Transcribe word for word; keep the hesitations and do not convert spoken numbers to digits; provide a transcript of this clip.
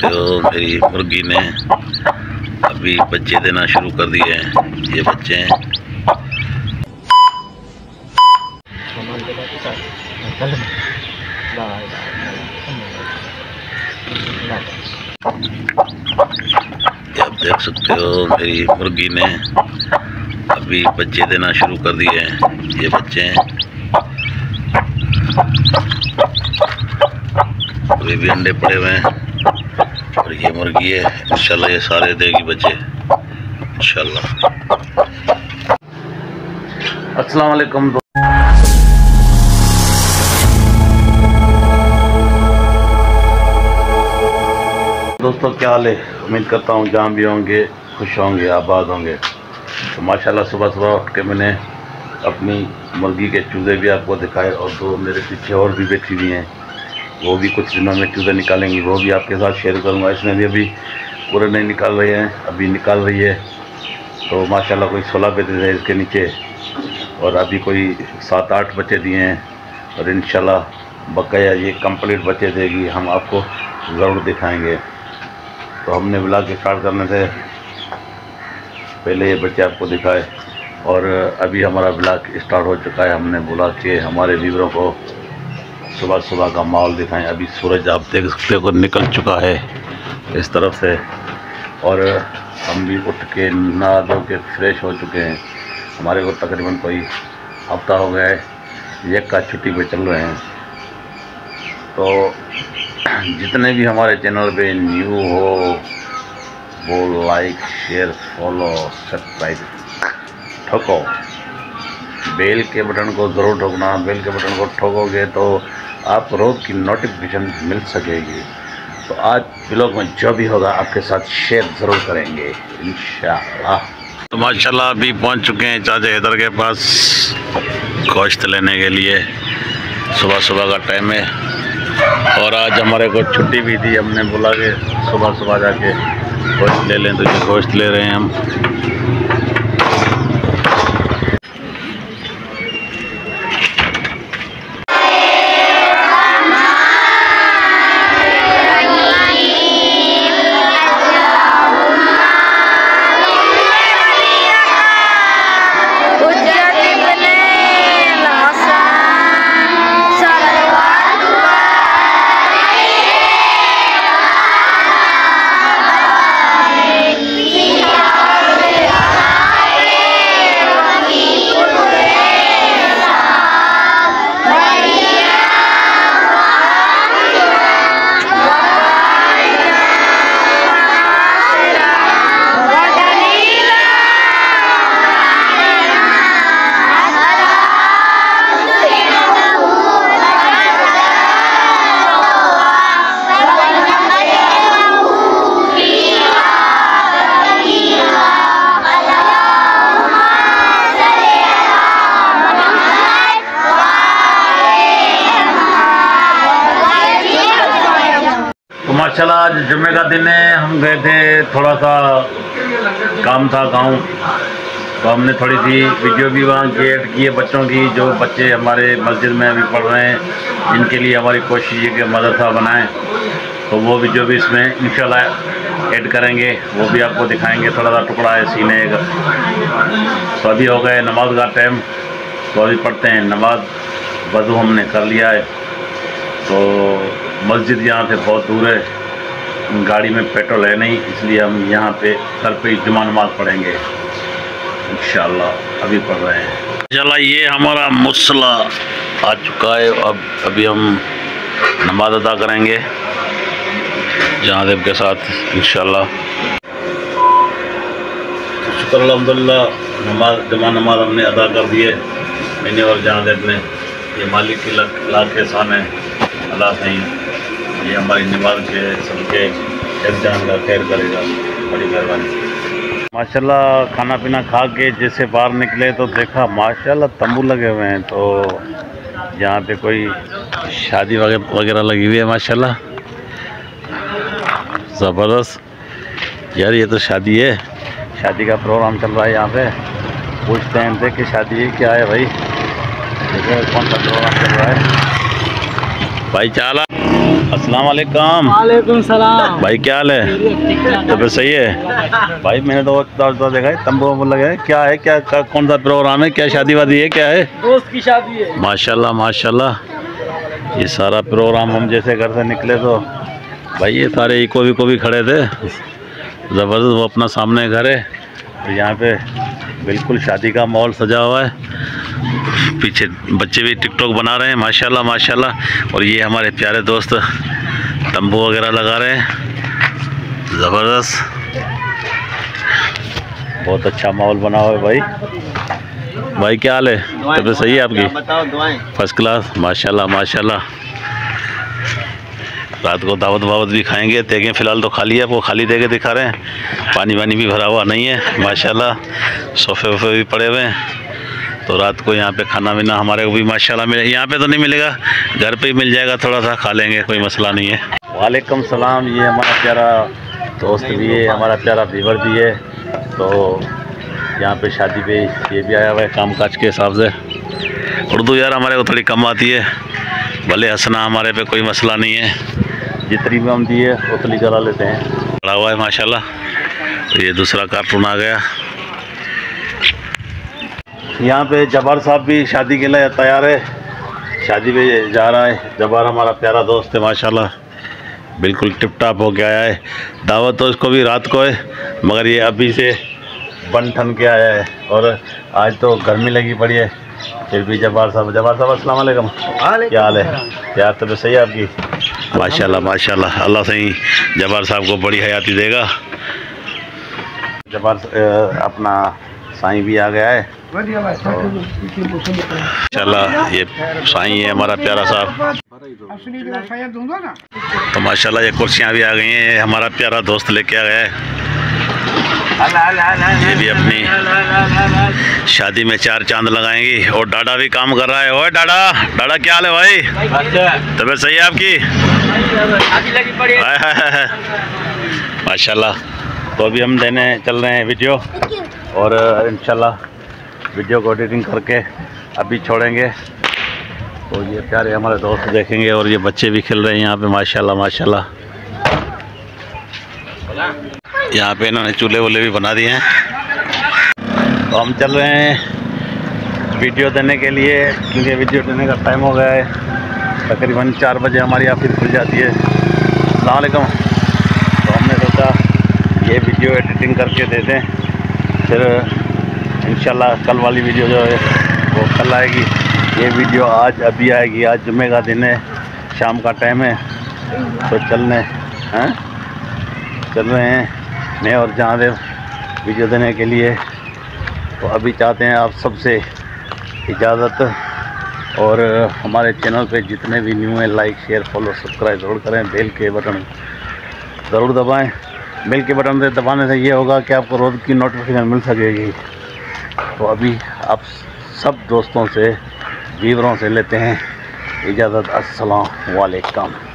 सकते हो मेरी मुर्गी ने अभी बच्चे देना शुरू कर दिए हैं। ये बच्चे हैं। ये आप देख सकते हो मेरी मुर्गी ने अभी बच्चे देना शुरू कर दिए हैं। ये बच्चे हैं। अभी भी अंडे पड़े हुए हैं और ये मुर्गी है। इंशाल्लाह ये सारे देगी बच्चे इंशाल्लाह। अस्सलाम वालेकुम दोस्तों, क्या हाल है? उम्मीद करता हूँ जहाँ भी होंगे खुश होंगे, आबाद होंगे। तो माशाल्लाह सुबह सुबह उठ के मैंने अपनी मुर्गी के चूज़े भी आपको दिखाए और दो मेरे पीछे और भी बैठी हुई हैं, वो भी कुछ दिनों में चूज़े निकालेंगी, वो भी आपके साथ शेयर करूँगा। इसमें भी अभी पूरे नहीं निकाल रहे हैं, अभी निकाल रही है। तो माशाल्लाह कोई सोलह बच्चे थे इसके नीचे और अभी कोई सात आठ बच्चे दिए हैं और इंशाल्लाह बकाया ये कंप्लीट बच्चे देगी, हम आपको ज़रूर दिखाएंगे। तो हमने ब्लॉग स्टार्ट करने से पहले ये बच्चे आपको दिखाए और अभी हमारा ब्लॉग स्टार्ट हो चुका है। हमने बोला कि हमारे व्यूअरों को सुबह सुबह का माहौल दिखाएं। अभी सूरज आप देख सकते हो निकल चुका है इस तरफ से और हम भी उठ के नहा धो के फ्रेश हो चुके हैं। हमारे को तकरीबन कोई हफ्ता हो गया है एक का छुट्टी पे चल रहे हैं। तो जितने भी हमारे चैनल पे न्यू हो वो लाइक शेयर फॉलो सब्सक्राइब ठोको, बेल के बटन को ज़रूर ठोकना। बेल के बटन को ठोकोगे तो आपको रोज़ की नोटिफिकेशन मिल सकेगी। तो आज ब्लॉग में जो भी होगा आपके साथ शेयर ज़रूर करेंगे इंशाअल्लाह। तो माशाल्लाह अभी पहुंच चुके हैं चाचा हैदर के पास गोश्त लेने के लिए। सुबह सुबह का टाइम है और आज हमारे को छुट्टी भी थी। हमने बोला कि सुबह सुबह जाके गोश्त ले लें, तो ये गोश्त ले रहे हैं हम। माशाल्लाह आज जुम्मे का दिन है। हम गए थे, थोड़ा सा काम था गांव, तो हमने थोड़ी सी वीडियो भी वहाँ की ऐड की है बच्चों की, जो बच्चे हमारे मस्जिद में अभी पढ़ रहे हैं। इनके लिए हमारी कोशिश है कि मदरसा बनाएं, तो वो वीडियो भी इसमें इंशाल्लाह ऐड करेंगे, वो भी आपको दिखाएंगे। थोड़ा सा टुकड़ा है सीने का। तो अभी हो गए नमाज का टाइम, तो अभी पढ़ते हैं नमाज। वज़ू हमने कर लिया है। तो मस्जिद यहाँ से बहुत दूर है, गाड़ी में पेट्रोल है नहीं, इसलिए हम यहाँ पे घर पे ही जुमा नमाज पढ़ेंगे इंशाल्लाह। अभी पढ़ रहे हैं इंशाल्लाह। ये हमारा मुसल्ला आ चुका है। अब अभी हम नमाज अदा करेंगे जहादेव के साथ इंशाल्लाह। शुक्र अल्हम्दुलिल्लाह, नमाज जुमा नमाज हमने अदा कर दी है, मैंने और जहादेव ने। ये मालिक की लाख एहसान है, अल्लाह सही ये हमारी नमाज के सबके एक जान का खैर करेगा, बड़ी मेहरबानी। माशाल्लाह खाना पीना खा के जैसे बाहर निकले तो देखा माशाल्लाह तंबू लगे हुए हैं। तो यहाँ पे कोई शादी वगैरह लगी हुई है माशाल्लाह, ज़बरदस्त यार। ये तो शादी है, शादी का प्रोग्राम चल रहा है यहाँ पे। पूछते हैं इनसे कि शादी है क्या है भाई, देखो कौन सा प्रोग्राम चल रहा है भाई। चाला अस्सलाम वालेकुम। वालेकुम सलाम। भाई क्या हाल है? तो फिर सही है भाई। मैंने तो तो देखा है तंबू वंबू लगे हैं। क्या है क्या, क्या कौन सा प्रोग्राम है? क्या शादी वादी है? क्या है? दोस्त की शादी है। माशाल्लाह माशाल्लाह। ये सारा प्रोग्राम हम जैसे घर से निकले तो भाई ये सारे इको विको भी खड़े थे ज़बरदस्त। वो अपना सामने घर है और यहाँ पे बिल्कुल शादी का माहौल सजा हुआ है। पीछे बच्चे भी टिकटॉक बना रहे हैं माशाल्लाह माशाल्लाह। और ये हमारे प्यारे दोस्त तंबू वगैरह लगा रहे हैं ज़बरदस्त। बहुत अच्छा माहौल बना हुआ है भाई। भाई क्या हाल है? तबीयत सही है आपकी? फर्स्ट क्लास माशाल्लाह माशाल्लाह। रात को दावत वावत भी खाएंगे। देखें फ़िलहाल तो खाली है, आपको खाली देके दिखा रहे हैं। पानी वानी भी भरा हुआ नहीं है माशाल्लाह। सोफ़े वोफ़े भी पड़े हुए हैं। तो रात को यहाँ पे खाना वाना हमारे को भी माशाल्लाह मिले। यहाँ पे तो नहीं मिलेगा, घर पे ही मिल जाएगा, थोड़ा सा खा लेंगे, कोई मसला नहीं है। वालेकुम सलाम। ये हमारा प्यारा दोस्त भी है, हमारा प्यारा व्यूअर भी है। तो यहाँ पे शादी पे ये भी आया हुआ है काम काज के हिसाब से। उर्दू यार हमारे को थोड़ी कम आती है, भले हंसना हमारे पे कोई मसला नहीं है। जितनी भी हम दिए उतनी करा लेते हैं। पड़ा हुआ है माशाल्लाह। तो ये दूसरा कार्टून आ गया। यहाँ पे जब्बार साहब भी शादी के लिए तैयार है, शादी पे जा रहा है। जब्बार हमारा प्यारा दोस्त है माशाल्लाह, बिल्कुल टिप टाप हो के आया है। दावत तो इसको भी रात को है, मगर ये अभी से बन ठन के आया है। और आज तो गर्मी लगी पड़ी है, फिर भी जब्बार साहब जब्बार साहब अस्सलाम वालेकुम। क्या हाल है यार? तबीयत सही है आपकी? माशाल्लाह माशाल्लाह। अल्लाह सही जब्बार साहब को बड़ी हयाती देगा। जब्बार अपना साईं भी आ गया है माशाल्लाह। ये साईं है हमारा प्यारा साहब। तो माशाल्लाह ये कुर्सियाँ भी आ गई हैं। ये हमारा प्यारा दोस्त लेके आ गया है। ये भी अपनी शादी में चार चांद लगाएंगी। और डाडा भी काम कर रहा है। ओए डाडा, डाडा क्या हाल है भाई? तबीयत सही है आपकी? माशाल्लाह। तो अभी हम देने चल रहे हैं वीडियो, और इंशाल्लाह वीडियो को एडिटिंग करके अभी छोड़ेंगे। तो ये प्यारे हमारे दोस्त देखेंगे, और ये बच्चे भी खेल रहे हैं यहाँ पे माशाल्लाह माशाल्लाह। यहाँ पे इन्होंने चूल्हे वूल्हे भी बना दिए हैं। तो हम चल रहे हैं वीडियो देने के लिए, क्योंकि वीडियो देने का टाइम हो गया है। तकरीबन चार बजे हमारी ऑफिस खुल जाती है। अस्सलाम वालेकुम। तो हमने सोचा ये वीडियो एडिटिंग करके दे दें, फिर इंशाल्लाह कल वाली वीडियो जो है वो कल आएगी। ये वीडियो आज अभी आएगी। आज जुम्मे का दिन है, शाम का टाइम है। तो चलने हैं चल रहे हैं मैं और जहांदेव वीडियो देने के लिए। तो अभी चाहते हैं आप सबसे इजाज़त, और हमारे चैनल पे जितने भी न्यू हैं लाइक शेयर फॉलो सब्सक्राइब ज़रूर करें। बेल के बटन ज़रूर दबाएं। बेल के बटन से दबाने से ये होगा कि आपको रोज़ की नोटिफिकेशन मिल सकेगी। तो अभी आप सब दोस्तों से व्यूअरों से लेते हैं इजाज़त। अस्सलाम वालेकुम।